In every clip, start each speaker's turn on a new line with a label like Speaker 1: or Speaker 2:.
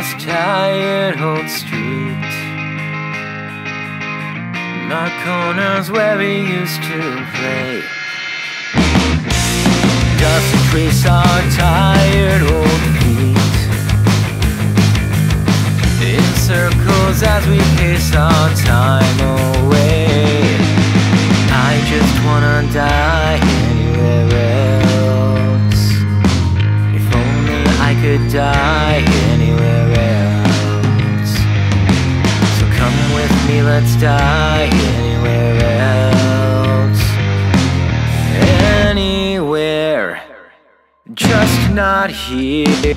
Speaker 1: this tired old street, not corners where we used to play. Dust trace our tired old feet in circles as we pace our time away. I just wanna die anywhere else. If only I could die anywhere else. So come with me, let's die anywhere else. Anywhere, just not here.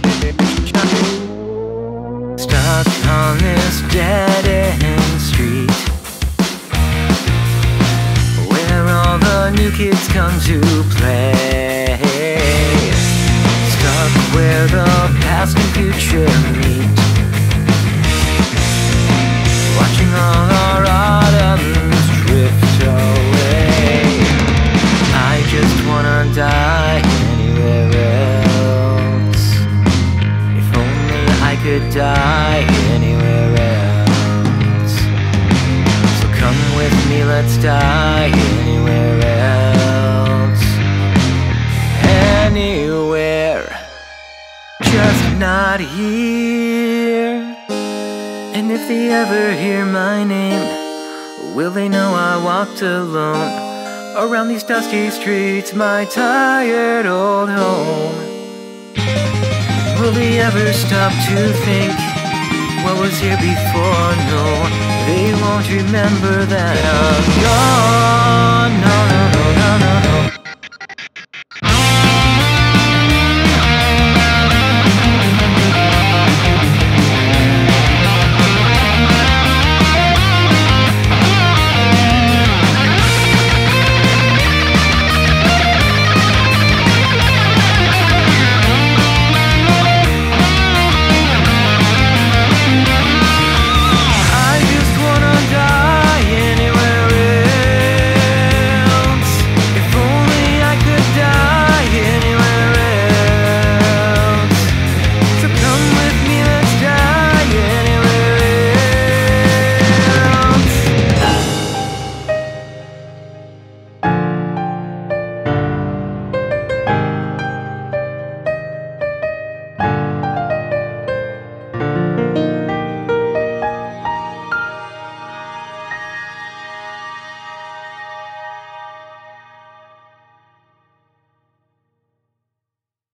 Speaker 1: Stuck on this dead-end street, where all the new kids come to play. Stuck where the past and future meet, watching all our autumns drift away. I just wanna die anywhere else. If only I could die anywhere else. So come with me, let's die anywhere else. Anywhere, just not here. And if they ever hear my name, will they know I walked alone around these dusty streets, my tired old home? Will they ever stop to think what was here before? No, they won't remember that I'm gone. No, no, no, no.